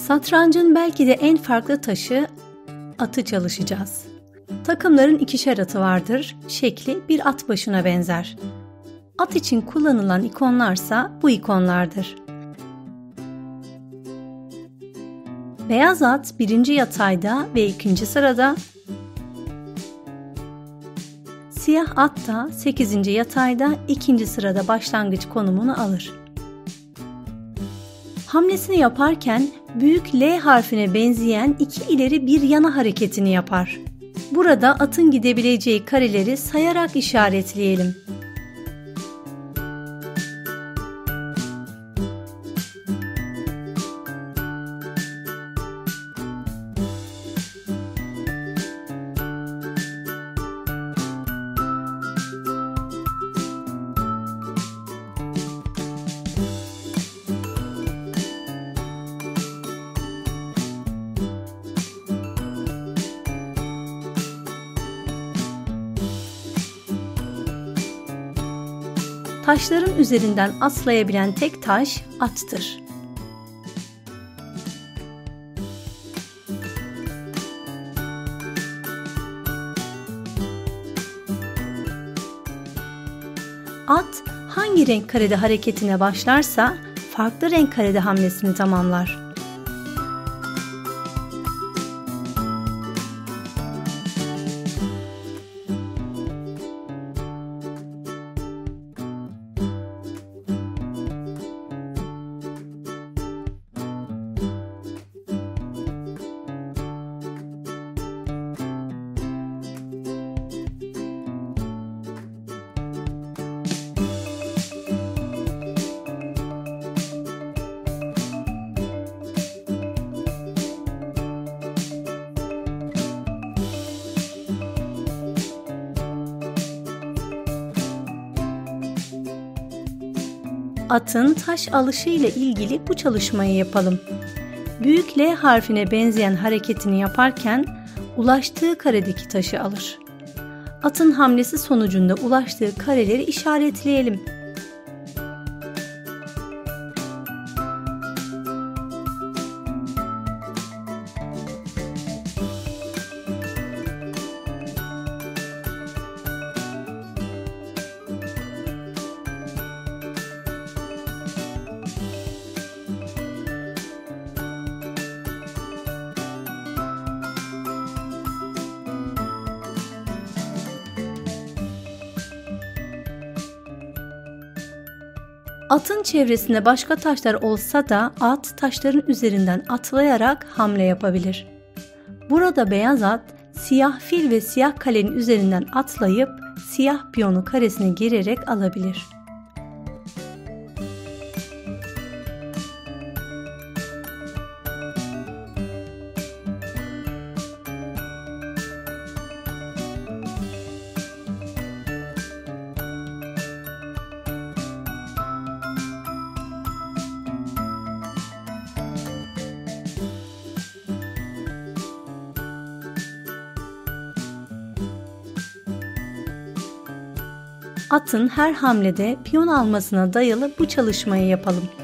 Satrancın belki de en farklı taşı atı çalışacağız. Takımların ikişer atı vardır, şekli bir at başına benzer. At için kullanılan ikonlarsa bu ikonlardır. Beyaz at 1. yatayda ve 2. sırada, siyah at da 8. yatayda 2. sırada başlangıç konumunu alır. Hamlesini yaparken büyük L harfine benzeyen iki ileri bir yana hareketini yapar. Burada atın gidebileceği kareleri sayarak işaretleyelim. Taşların üzerinden atlayabilen tek taş attır. At hangi renk karede hareketine başlarsa farklı renk karede hamlesini tamamlar. Atın taş alışı ile ilgili bu çalışmayı yapalım. Büyük L harfine benzeyen hareketini yaparken ulaştığı karedeki taşı alır. Atın hamlesi sonucunda ulaştığı kareleri işaretleyelim. Atın çevresinde başka taşlar olsa da at taşların üzerinden atlayarak hamle yapabilir. Burada beyaz at siyah fil ve siyah kalenin üzerinden atlayıp siyah piyonu karesine girerek alabilir. Atın her hamlede piyon almasına dayalı bu çalışmayı yapalım.